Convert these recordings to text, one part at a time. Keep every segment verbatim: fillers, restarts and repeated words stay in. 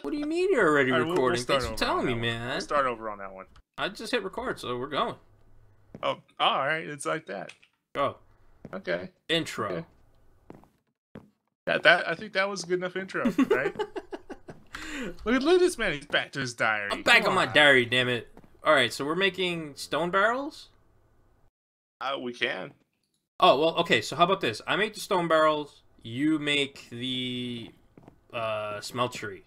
What do you mean you're already All right, we'll- we'll recording? start Thanks for over on telling me, that one. man. We'll start over on that one. I just hit record, so we're going. Oh, all right. It's like that. Go. Okay. Intro. Okay. That that I think that was a good enough intro, right? look at look at this man. He's back to his diary. I'm back Come on my diary, damn it. Alright, so we're making stone barrels? Uh, we can. Oh, well, okay, so how about this? I make the stone barrels, you make the uh, smeltery.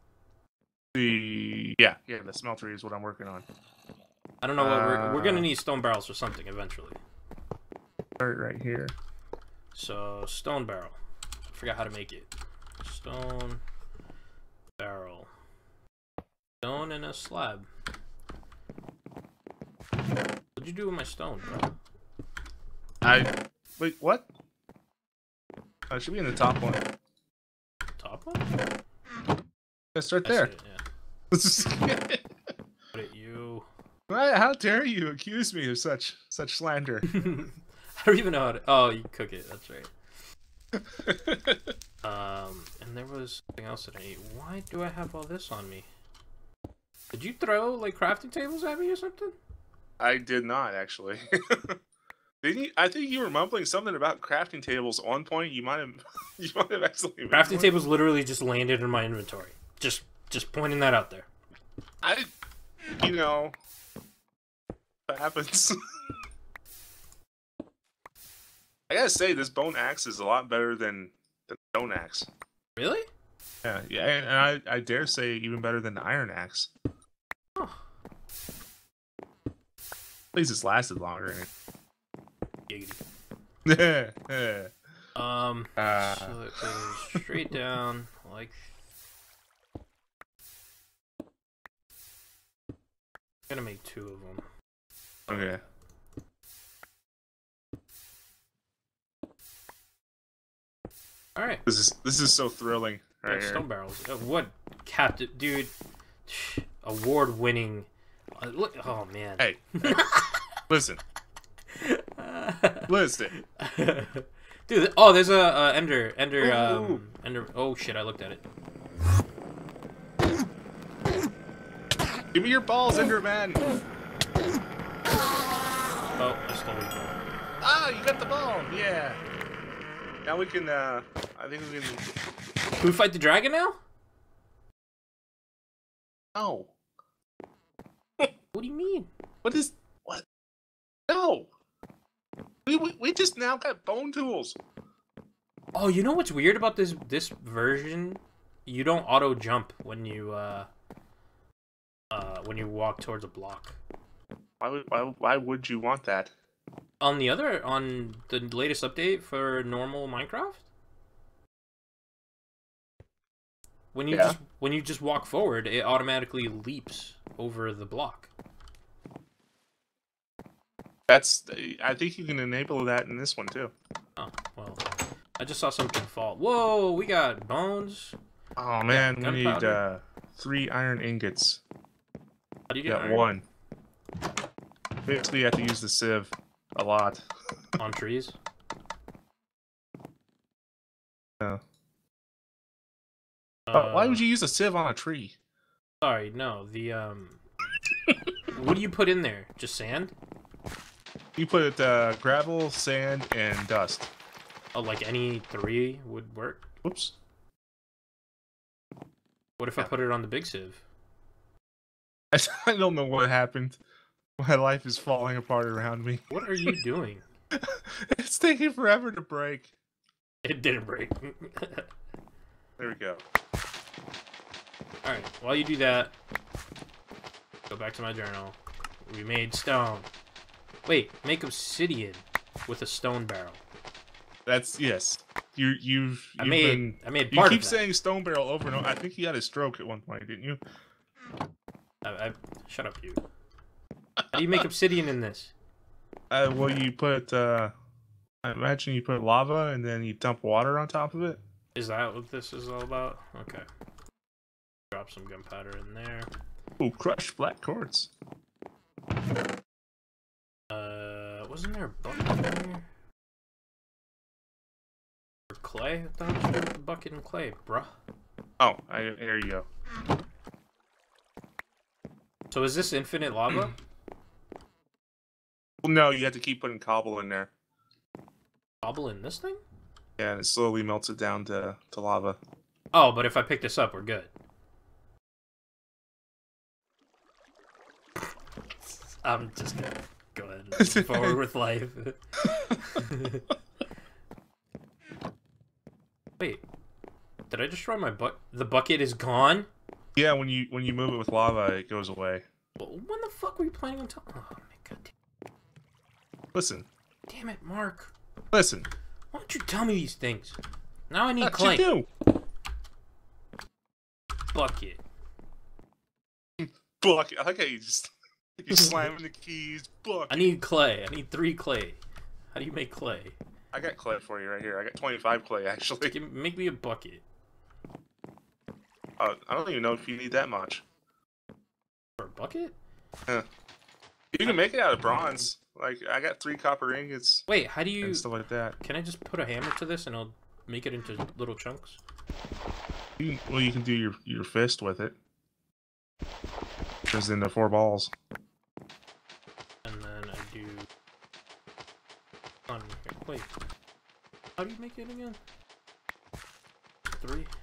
The yeah yeah the smeltery is what I'm working on. I don't know what we're... Uh, We're gonna need stone barrels for something eventually. Start right here. So, stone barrel. I forgot how to make it. Stone barrel. Stone in a slab. What'd you do with my stone, bro? I wait. What? Oh, it should be in the top one. Top one? Let's start I there. see it, yeah. Put it you. Why- How dare you accuse me of such such slander? I don't even know how to... Oh, you cook it. That's right. Um, and there was something else that I ate. Why do I have all this on me? Did you throw, like, crafting tables at me or something? I did not actually. Didn't you? I think you were mumbling something about crafting tables on point. You might have. You might have actually. Crafting tables literally just landed in my inventory. Just, just pointing that out there. I, you know, that happens. I gotta say, this bone axe is a lot better than the stone axe. Really? Yeah, yeah, and I, I dare say even better than the iron axe. Huh. At least it's lasted longer. Giggity. Yeah. Um, Uh, so it goes straight down, like... I'm gonna make two of them. okay. Alright. This is this is so thrilling right here. Stone barrels. Uh, what captain, dude? Award-winning. Uh, look. Oh man. Hey, hey, listen, listen. Dude. Oh, there's a uh, ender. Ender. Ooh. Um. Ender. Oh shit! I looked at it. Give me your balls, Enderman. Oh, I stole it. Ah, you got the ball. Yeah. Now we can. uh I think we can. Can we fight the dragon now? No. What do you mean? What is what? No. We, we we just now got bone tools. Oh, you know what's weird about this this version? You don't auto jump when you uh uh when you walk towards a block. Why would why, why would you want that? On the other, on the latest update for normal Minecraft, when you Yeah. just when you just walk forward, it automatically leaps over the block. That's. I think you can enable that in this one too. Oh well, I just saw something fall. Whoa, we got bones. Oh man, we need gunpowder. uh three iron ingots. How do you get Got iron? one. Basically, you have to use the sieve a lot. On trees? No. Uh, Oh, why would you use a sieve on a tree? Sorry, no. The um, what do you put in there? Just sand? You put uh, gravel, sand, and dust. Oh, like any three would work. Whoops. What if I Yeah. put it on the big sieve? I don't know what happened. My life is falling apart around me. What are you doing? It's taking forever to break. It didn't break. There we go. Alright, while you do that, go back to my journal. We made stone. Wait, make obsidian with a stone barrel. That's yes. You you've, I you've made been, I made you part keep of that. saying stone barrel over and over. I think you had a stroke at one point, didn't you? I, I, shut up, you. How do you make obsidian in this? Uh, well, you put. Uh, I imagine you put lava and then you dump water on top of it. Is that what this is all about? Okay. Drop some gunpowder in there. Ooh, crushed black quartz. Uh, wasn't there a bucket in there? Or clay? What the hell did you do with the bucket and clay, bruh? Oh, I, there you go. So is this infinite lava? Well, no, you have to keep putting cobble in there. Cobble in this thing? Yeah, and it slowly melts it down to, to lava. Oh, but if I pick this up, we're good. I'm just gonna go ahead and move forward with life. Wait, did I destroy my bucket? The bucket is gone? Yeah, when you when you move it with lava, it goes away. Well, when the fuck were you planning on talking? Oh my god. Listen. Damn it, Mark. Listen. Why don't you tell me these things? Now I need What clay. you do? Bucket. Bucket. I like how you just you slamming the keys. Bucket. I need clay. I need three clay. How do you make clay? I got clay for you right here. I got twenty-five clay actually. Give, make me a bucket. Uh, I don't even know if you need that much. For a bucket? Yeah. You can make it out of bronze. Like I got three copper ingots. Wait, how do you? And stuff like that. Can I just put a hammer to this and I'll make it into little chunks? You can, well, you can do your your fist with it. Turns into four balls. And then I do. On here. Wait. How do you make it again? Three.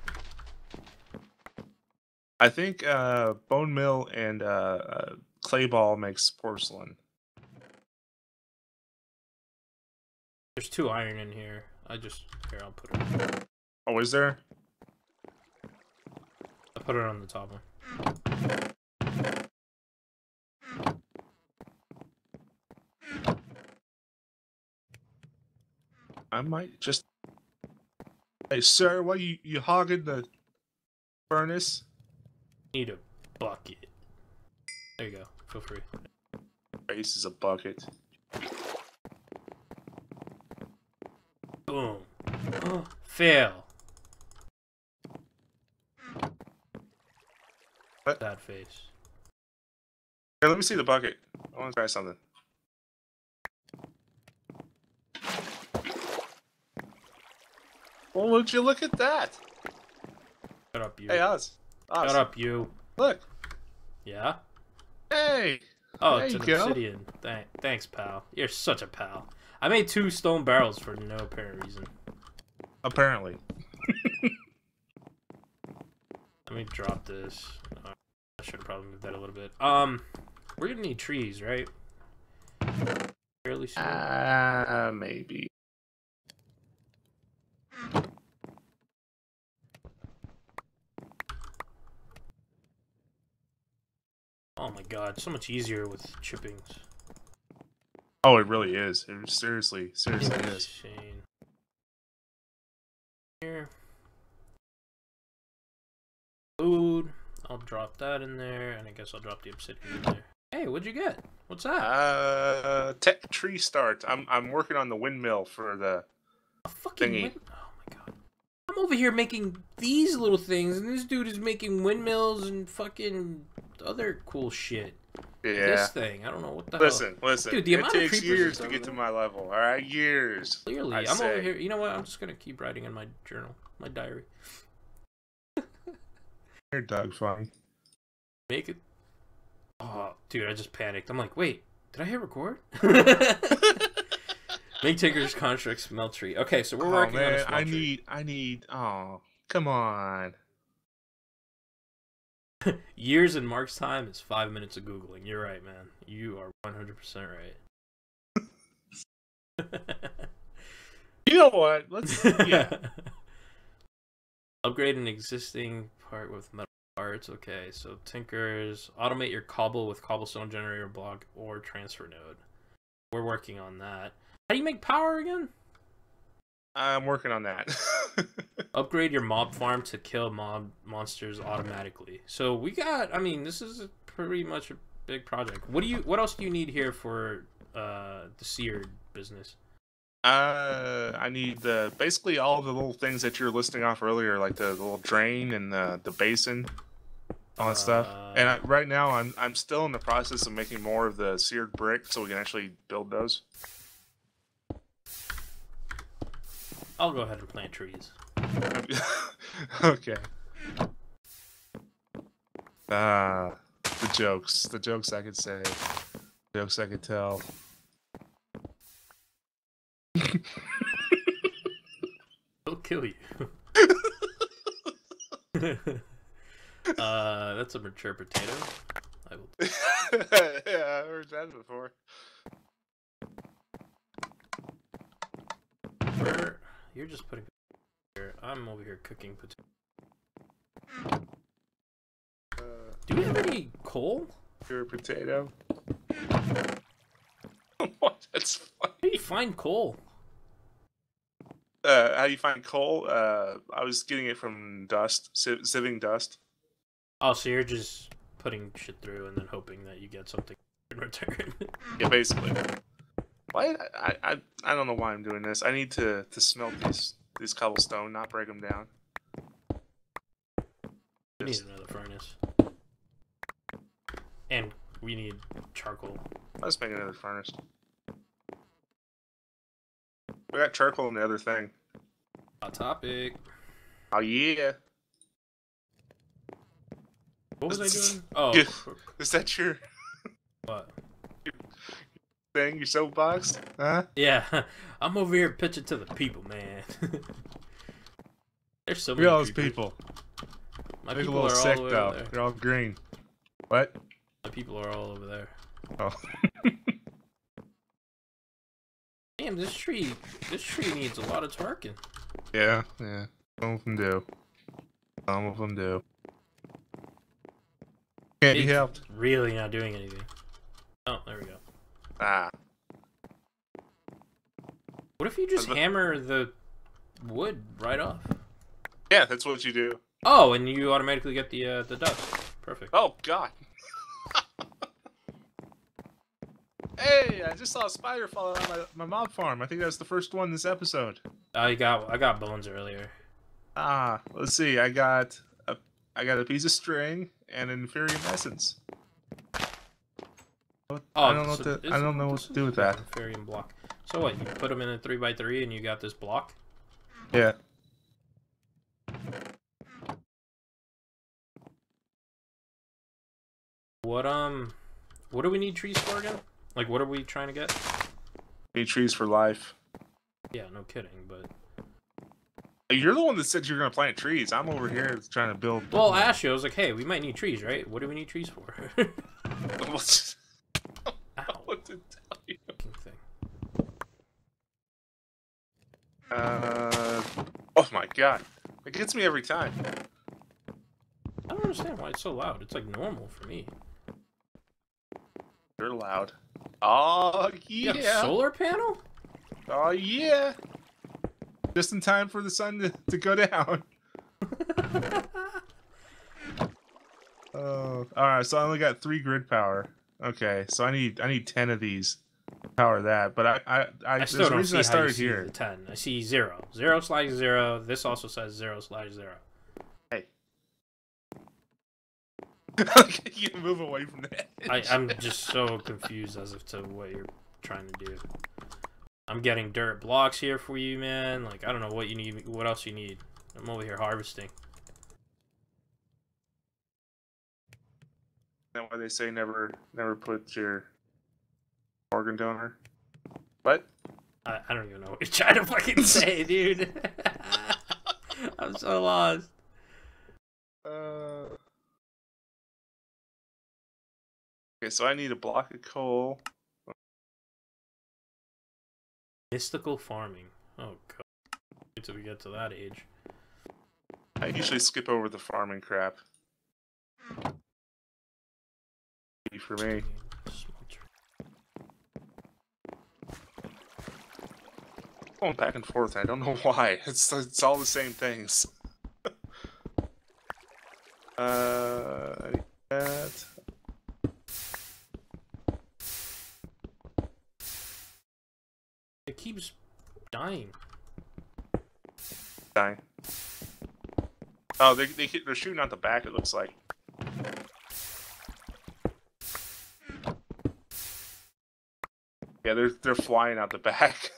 I think uh, bone mill and uh, uh, clay ball makes porcelain. There's two iron in here. I just here. I'll put it. Oh, is there? I put it on the top one. I might just. Hey, sir, why you you hogging the furnace? Need a bucket. There you go. Feel free. Face is a bucket. Boom. Fail. What? That face. Here, let me see the bucket. I want to try something. Well, would you look at that? Shut up, you. Hey, Oz. Oz. Shut up, you. Look. Yeah? Hey. Oh, there it's you an go. obsidian. Thank, thanks, pal. You're such a pal. I made two stone barrels for no apparent reason. Apparently. Let me drop this. Uh, I should have probably moved that a little bit. Um, we're gonna need trees, right? Fairly soon. Uh, maybe. Oh my god, so much easier with chippings. Oh, it really is. It seriously, seriously is. Shane. Here. Food. I'll drop that in there, and I guess I'll drop the obsidian in there. Hey, what'd you get? What's that? Uh, tech tree start. I'm I'm working on the windmill for the A fucking thingy. wind- Oh my god. I'm over here making these little things, and this dude is making windmills and fucking other cool shit. Yeah. This thing, I don't know what the Listen, listen. Dude, the it amount of takes creepers years that's to get over to there. my level. All right, years. hell. Clearly, I I'm say. over here. You know what? I'm just gonna keep writing in my journal, my diary. You're Doug funny. Make it. Oh, dude, I just panicked. I'm like, wait, did I hit record? Make Tinker's construct smelt tree. Okay, so we're Oh working on a man, smelt I tree. need, I need. Oh, come on. Years in Mark's time is five minutes of Googling. You're right, man. You are one hundred percent right. You know what? Let's. Yeah. Upgrade an existing part with metal parts. Okay, so Tinkers. Automate your cobble with cobblestone generator block or transfer node. We're working on that. How do you make power again? I'm working on that. Upgrade your mob farm to kill mob monsters automatically. So we got, I mean, this is a pretty much a big project. What do you, what else do you need here for uh, the seared business? Uh, I need the basically all the little things that you were listing off earlier, like the, the little drain and the the basin, all that stuff. Uh, And I, right now, I'm I'm still in the process of making more of the seared brick, so we can actually build those. I'll go ahead and plant trees. Okay. Ah, the jokes. The jokes I could say. Jokes I could tell. He'll kill you. uh, that's a mature potato. I will. Yeah, I heard that before. Where, you're just putting. Here. I'm over here cooking potato. Uh, Do we have any coal? Pure potato. What? That's funny. How do you find coal? Uh, how do you find coal? Uh, I was getting it from dust, sie- sieving dust. Oh, so you're just putting shit through and then hoping that you get something in return. Yeah, basically. Why? I, I I don't know why I'm doing this. I need to to smelt these these cobblestone, not break them down. We need another furnace. And we need charcoal. Let's make another furnace. We got charcoal in the other thing. Hot topic. Oh yeah. What was I doing? Oh, Yeah. Is that your what? thing? Your soapbox? Huh? Yeah, I'm over here pitching to the people, man. There's so Look many at all those creepers. people. My They look a people little are sick all the way though. over there. They're all green. What? My people are all over there. Oh. Damn, this tree, this tree needs a lot of twerking. Yeah, yeah. Some of them do. Some of them do. Can't be It's helped. really not doing anything. Oh, there we go. Ah. What if you just But- hammer the wood right off? Yeah, that's what you do. Oh, and you automatically get the uh, the dust. Perfect. Oh god. Hey, I just saw a spider fall out of my, my mob farm. I think that's the first one this episode. I got I got bones earlier. Ah, let's see. I got a I got a piece of string and an inferium essence. What- Oh, I don't know so what to this- I don't know what this to do is with that. an Inferium block. So what? You put them in a three by three, and you got this block. Yeah. What um, what do we need trees for again? Like, what are we trying to get? Need trees for life. Yeah, no kidding. But You're the one that said you're gonna plant trees. I'm over here trying to build. well, I asked you. I was like, hey, we might need trees, right? What do we need trees for? What's- Ow. what to tell you? Fucking thing. Uh, oh my god, it gets me every time. I don't understand why it's so loud. It's like normal for me. You're loud. Oh You yeah. got a solar panel? Oh yeah. Just in time for the sun to, to go down. Oh, all right. So I only got three grid power. Okay, so I need I need ten of these to power that. But I I, I, I there's still a don't reason see I how you started see here. the ten. I see zero. Zero slash zero. This also says zero slash zero. Hey. You can move away from that. I, I'm just so confused as to what you're trying to do. I'm getting dirt blocks here for you, man. Like, I don't know what you need. What else you need? I'm over here harvesting. That's why they say never never put your organ donor. What? I, I don't even know what you're trying to fucking say, dude. I'm so lost. Uh. Okay, so I need a block of coal. Mystical farming. Oh god. Wait till we get to that age. I usually skip over the farming crap. For me. Smelter. Going back and forth, I don't know why. It's it's all the same things. uh, I need that. It keeps dying. Dying. Oh, they they they're shooting out the back. It looks like. Yeah, they're they're flying out the back.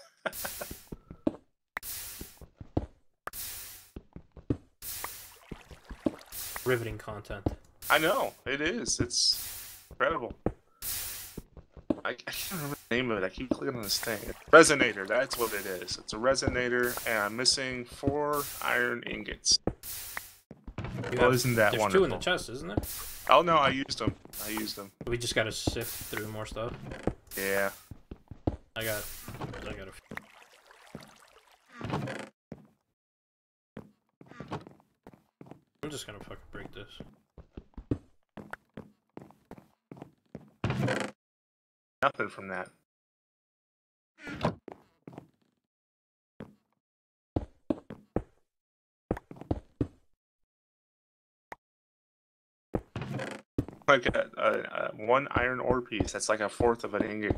Riveting content. I know it is. It's incredible. I, I can't remember the name of it. I keep clicking on this thing. Resonator. That's what it is. It's a resonator, and I'm missing four iron ingots. You Well, have, isn't that there's wonderful? two in the chest, isn't there? Oh no, I used them. I used them. We just gotta sift through more stuff. Yeah. I got. I got a. I'm just gonna fucking break this. Nothing from that. Like a, a, a one iron ore piece. That's like a fourth of an ingot.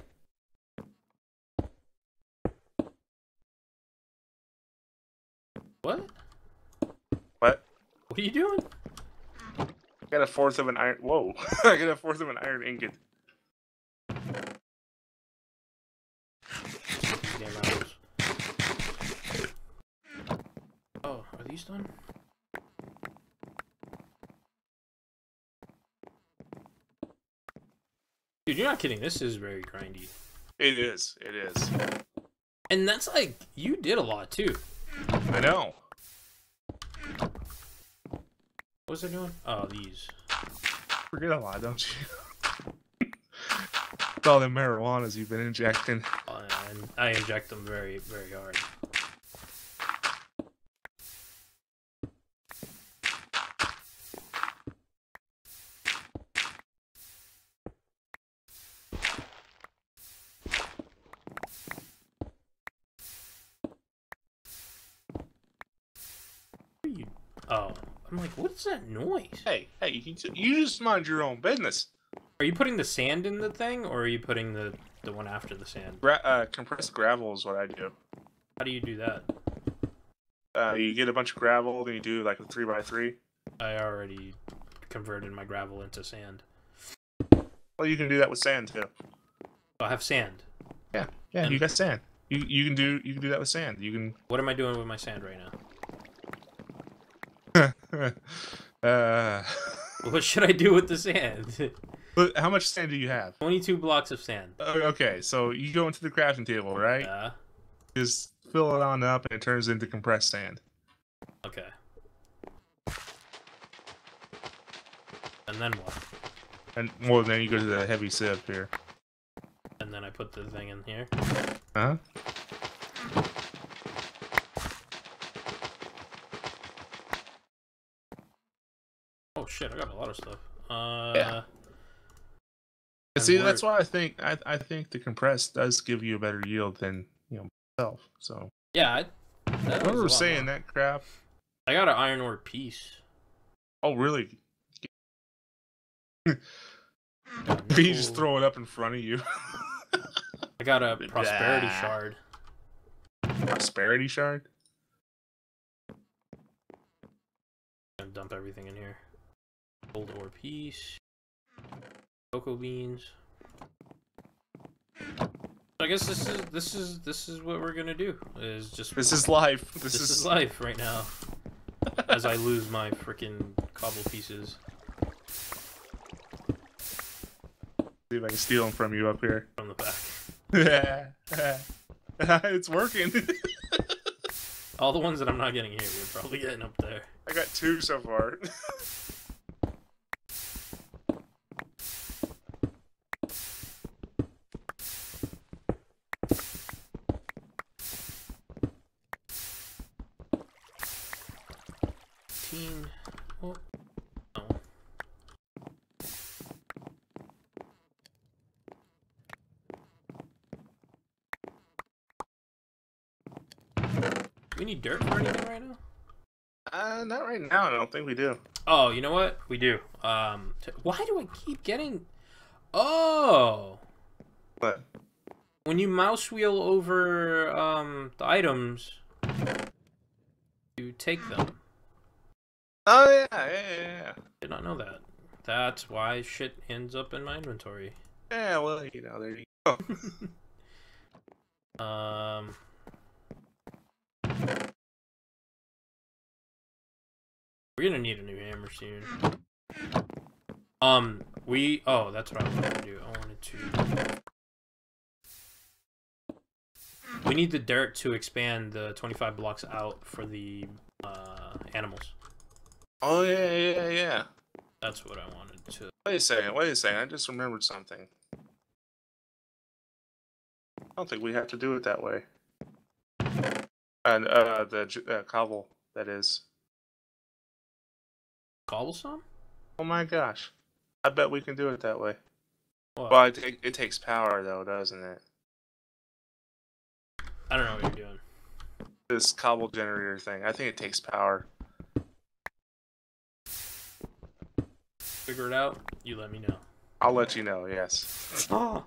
What? What? What are you doing? I got a fourth of an iron. Whoa! I got a fourth of an iron ingot. Damn apples. Oh, are these done? Dude, you're not kidding. This is very grindy. It is. It is. And that's like, you did a lot too. I know. What was I doing? Oh, these. Forget a lot, don't you? It's all the marijuanas you've been injecting. Oh, and I inject them very, very hard. Oh, I'm like, what's that noise? Hey, hey, you, can, you just mind your own business. Are you putting the sand in the thing, or are you putting the, the one after the sand? Gra uh, compressed gravel is what I do. How do you do that? Uh, you get a bunch of gravel, then you do like a three by three. I already converted my gravel into sand. Well, you can do that with sand too. I have sand. Yeah, yeah, And you got sand. You you can do you can do that with sand. You can. What am I doing with my sand right now? uh, What should I do with the sand? but how much sand do you have? twenty-two blocks of sand. Uh, okay, so you go into the crafting table, right? Yeah. Just fill it on up, and it turns into compressed sand. Okay. And then what? And well, then you go to the heavy sieve here. And then I put the thing in here. Huh? Oh shit! I got a lot of stuff. Uh. Yeah. See, that's why I think I I think the compressed does give you a better yield than you know itself. So Yeah. I, I remember saying that crap. I got an iron ore piece. Oh really? You just throw it up in front of you. I got a prosperity shard. Prosperity shard? I'm gonna dump everything in here. Gold ore piece. Cocoa beans. I guess this is this is this is what we're gonna do. Is just This is life. This, this is... is life right now. As I lose my freaking cobble pieces See if I can steal them from you up here. from the back. It's working. All the ones that I'm not getting here, we're probably getting up there. I got two so far. Team. Oh. Oh. Do we need dirt for anything right now? Uh, not right now. I don't think we do. Oh, you know what? We do. Um, t why do I keep getting? Oh, What? when you mouse wheel over um the items, you take them. Oh yeah, yeah, yeah, yeah. Did not know that. That's why shit ends up in my inventory. Yeah, well, you know, there you go. Um. We're gonna need a new hammer soon. Um, we. Oh, that's what I wanted to do. I wanted to. We need the dirt to expand the twenty-five blocks out for the uh, animals. Oh yeah, yeah, yeah. That's what I wanted to. Wait a second. Wait a second. I just remembered something. I don't think we have to do it that way. And uh, the uh, cobble, that is. Cobblestone? Oh my gosh. I bet we can do it that way. What? Well, it, it, it takes power, though, doesn't it? I don't know what you're doing. This cobble generator thing. I think it takes power. Figure it out. You let me know. I'll let you know, yes. Oh.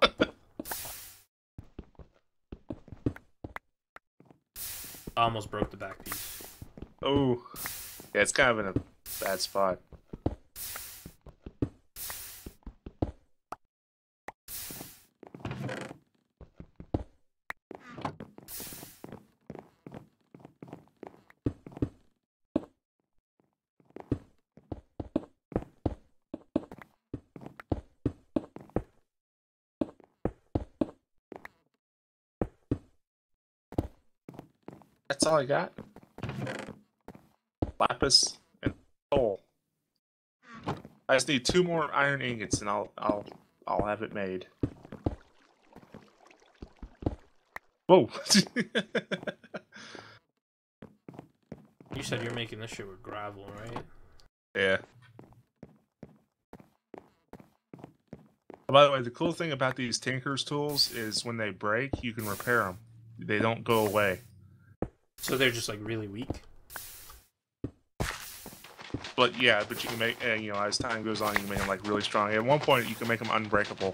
I almost broke the back piece. Oh. Yeah, it's kind of in a bad spot. That's all I got. Lapis and coal. I just need two more iron ingots, and I'll I'll I'll have it made. Whoa! You said you're making this shit with gravel, right? Yeah. By the way, the cool thing about these Tinker's tools is when they break, you can repair them. They don't go away. So they're just like really weak. But yeah, but you can make, uh, you know, as time goes on, you can make them like really strong. At one point, you can make them unbreakable.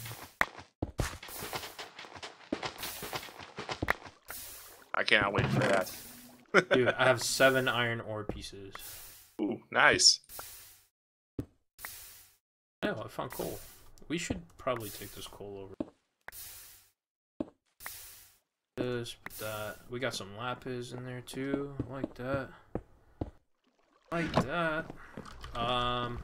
I cannot wait for that. Dude, I have seven iron ore pieces. Ooh, nice. Oh, I found coal. We should probably take this coal over. This, put that. We got some lapis in there too. Like that. Like that. Um.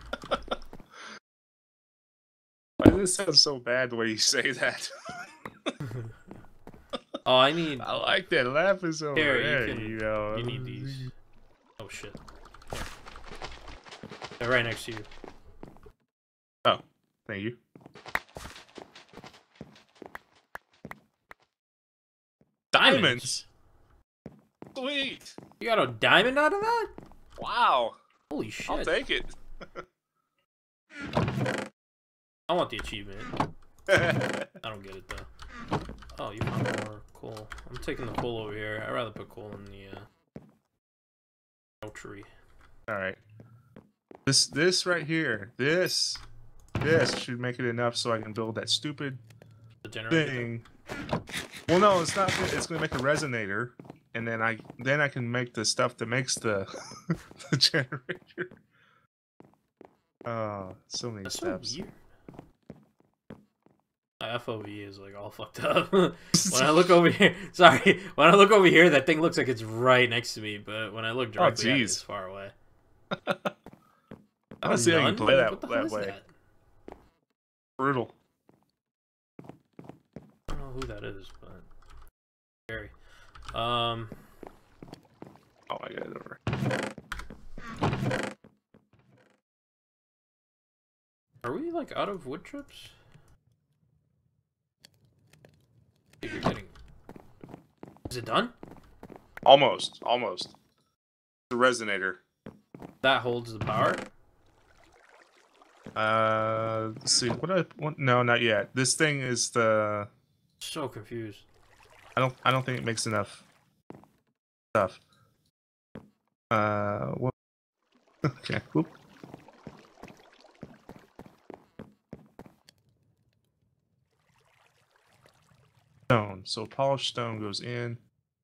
Why does this sound so bad the way you say that? Oh, I need. I like that lapis over Here, there. you, can, you know. you need these. Oh shit. Here. They're right next to you. Oh, thank you. Diamonds. Sweet. You got a diamond out of that? Wow. Holy shit. I'll take it. I want the achievement. I don't get it though. Oh, you found more coal. I'm taking the coal over here. I'd rather put coal in the uh tree. Alright. This this right here, this this should make it enough so I can build that stupid The generator. thing. Well no, it's not it's gonna make a resonator, and then I then I can make the stuff that makes the the generator. Oh, so many That's steps. so weird. My F O V is like all fucked up. When I look over here, sorry, when I look over here, that thing looks like it's right next to me, but when I look directly at it, it's far away. I don't see how you can play that, What the that hell is way. that? Brutal. I don't know who that is, but scary. Um. Oh, I got it over. Are we like out of wood chips? You're getting. Is it done? Almost, almost. The resonator. That holds the power. Uh, let's see. What I what, no, not yet. This thing is the. So confused. I don't. I don't think it makes enough stuff. Uh, what? Okay. Whoop. Stone. So polished stone goes in.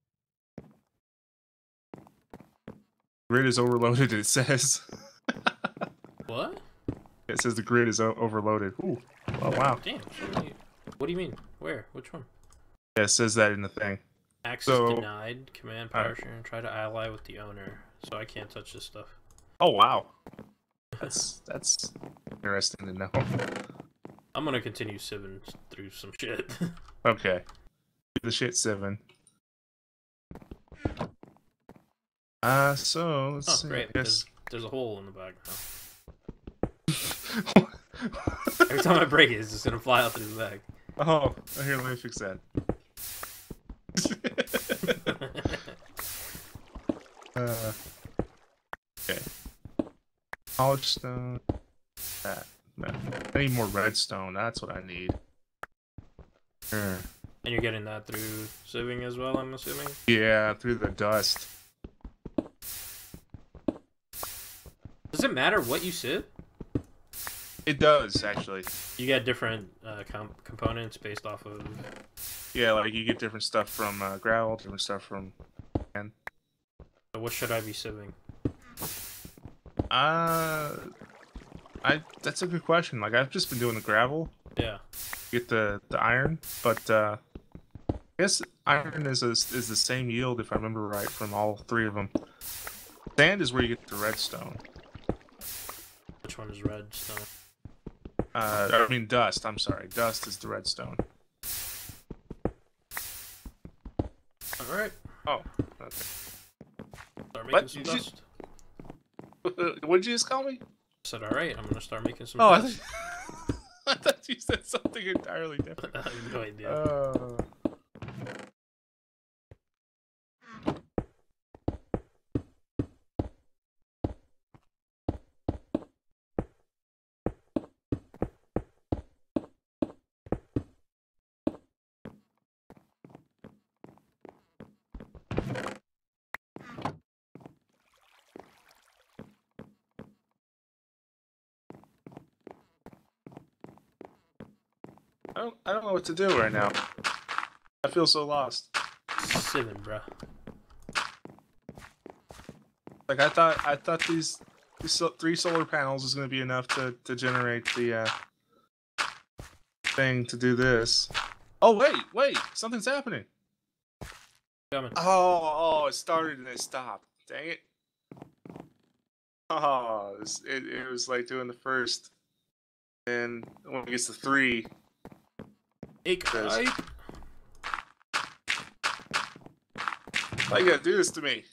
Grid is overloaded. It says. What? It says the grid is o overloaded. Ooh. Oh wow. Damn. So many... What do you mean? Where? Which one? Yeah, it says that in the thing. Access So- denied. Command power Alright. share and try to ally with the owner. So I can't touch this stuff. Oh wow. That's that's interesting to know. I'm gonna continue sieving through some shit. Okay. The shit seven. Uh, so let's Oh, see. great. Yes. There's, there's a hole in the back now. Every time I break it, it's just gonna fly out through the bag. Oh, here, let me fix that. uh, okay. Polished stone. That. No. I need more redstone. That's what I need. Sure. And you're getting that through sieving as well, I'm assuming? Yeah, through the dust. Does it matter what you sieve? It does, actually. You get different uh, com components based off of... Yeah, like you get different stuff from uh, gravel, different stuff from... And So what should I be sieving? Uh, I that's a good question. Like I've just been doing the gravel, Yeah. get the the iron, but uh, I guess iron is a, is the same yield if I remember right from all three of them. Sand is where you get the redstone. Which one is redstone? Uh, I mean dust. I'm sorry, dust is the redstone. All right. Oh, okay. Start making What? some Did you- dust. What did you just call me? I said, all right, I'm gonna start making some Oh, I dust. thought, I thought you said something entirely different. I have no idea. Uh, I don't, I don't know what to do right now. I feel so lost. Sieving, bro. Like I thought, I thought these, these so, three solar panels was going to be enough to to generate the uh, thing to do this. Oh wait, wait, something's happening. Coming. Oh, oh, it started and it stopped. Dang it. Oh, it, was- it, it was like doing the first, and when it gets to three, Eight. Says- Eight. why you gotta do this to me?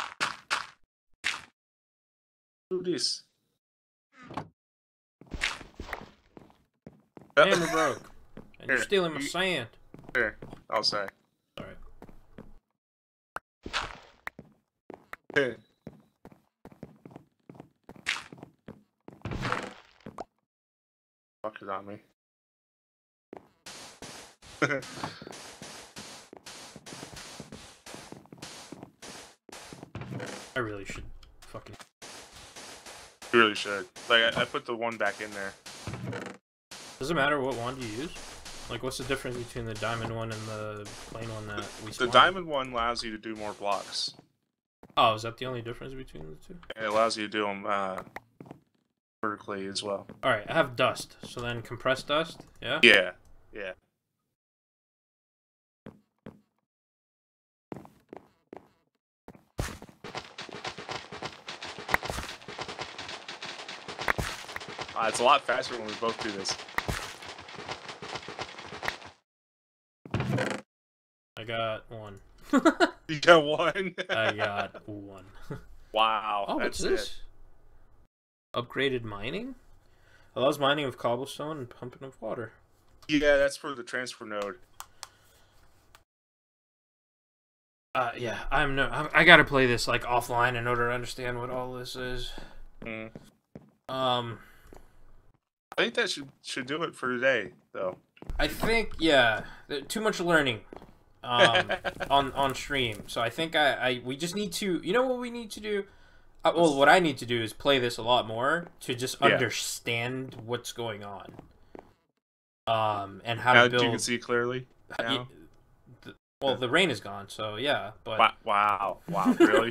Do this. Hammer broke. And you're Here, stealing my you- sand. Here, oh sorry. Alright. Here. Fuck it on me. I really should fucking... You really should. Like I, I put the one back in there. Does it matter what wand you use? Like, what's the difference between the diamond one and the plain one that we The spawned? diamond one allows you to do more blocks. Oh, is that the only difference between the two? And it allows you to do them uh, vertically as well. Alright, I have dust. So then compressed dust? Yeah? Yeah, yeah. Uh, it's a lot faster when we both do this. I got one. You got one. I got one. Wow. Oh, that's what's this? Upgraded mining? Allows mining of cobblestone and pumping of water. It. Yeah, that's for the transfer node. Uh, yeah, I'm no. I, I gotta play this like offline in order to understand what all this is. Mm. Um, I think that should should do it for today, though. I think yeah, th- too much learning, um, on on stream. So I think I, I we just need to. You know what we need to do? Uh, well, what I need to do is play this a lot more to just Yeah. understand what's going on. Um, and how Now to that build. you can see clearly. Yeah, Now? the, well, the rain is gone, so yeah. But Wow! Wow! Wow! Really?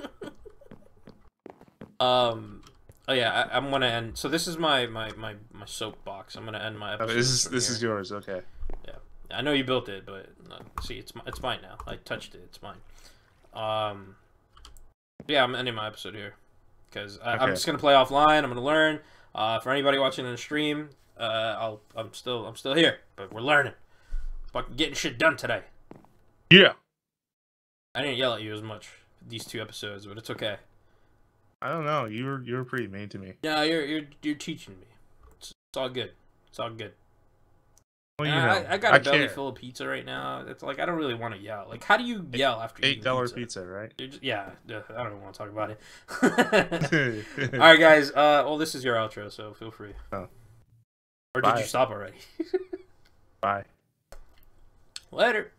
um. Oh yeah, I, I'm gonna end. So this is my my my my soapbox. I'm gonna end my Okay, episode. this is from this here. is yours. Okay. I know you built it, but uh, see, it's mi- it's mine now. I touched it. It's mine. Um. Yeah, I'm ending my episode here. because Okay. I'm just gonna play offline. I'm gonna learn. Uh, for anybody watching in the stream, uh, I'll I'm still I'm still here, but we're learning. Fucking getting shit done today. Yeah. I didn't yell at you as much these two episodes, but it's okay. I don't know. You were you were pretty mean to me. No, you're you're you're teaching me. It's, it's all good. It's all good. Well, you Uh, know, I, I got a I belly care. full of pizza right now. It's like I don't really want to yell. Like, how do you yell after Eight eating dollar pizza? pizza, right? You're just, yeah, uh, I don't even want to talk about it. All right, guys. Uh, well, this is your outro, so feel free. Oh. Or did Bye. you stop already? Bye. Later.